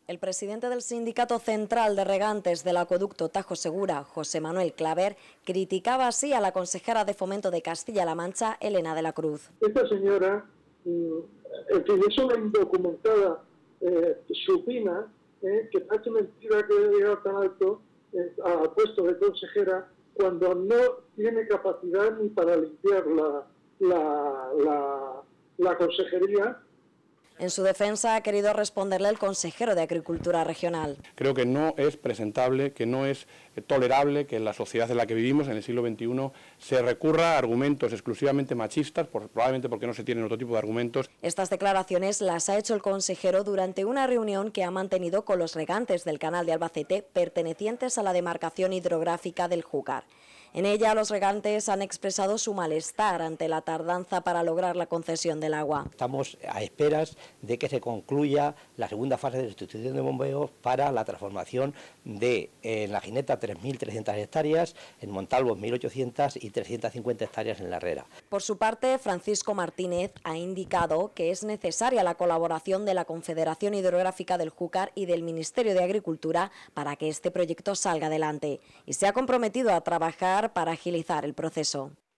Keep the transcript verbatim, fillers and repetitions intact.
El presidente del Sindicato Central de Regantes del Acueducto Tajo Segura, José Manuel Claver, criticaba así a la consejera de Fomento de Castilla-La Mancha, Elena de la Cruz. Esta señora, en fin, es una indocumentada eh, supina, eh, que parece mentira que haya llegado tan alto eh, al puesto de consejera cuando no tiene capacidad ni para limpiar la, la, la, la consejería. En su defensa ha querido responderle el consejero de Agricultura Regional. Creo que no es presentable, que no es tolerable que en la sociedad en la que vivimos, en el siglo veintiuno, se recurra a argumentos exclusivamente machistas, por, probablemente porque no se tienen otro tipo de argumentos. Estas declaraciones las ha hecho el consejero durante una reunión que ha mantenido con los regantes del canal de Albacete pertenecientes a la demarcación hidrográfica del Júcar. En ella, los regantes han expresado su malestar ante la tardanza para lograr la concesión del agua. Estamos a esperas de que se concluya la segunda fase de sustitución de bombeos para la transformación de en la Gineta tres mil trescientas hectáreas, en Montalvo mil ochocientas y trescientas cincuenta hectáreas en la Herrera. Por su parte, Francisco Martínez ha indicado que es necesaria la colaboración de la Confederación Hidrográfica del Júcar y del Ministerio de Agricultura para que este proyecto salga adelante, y se ha comprometido a trabajar para agilizar el proceso.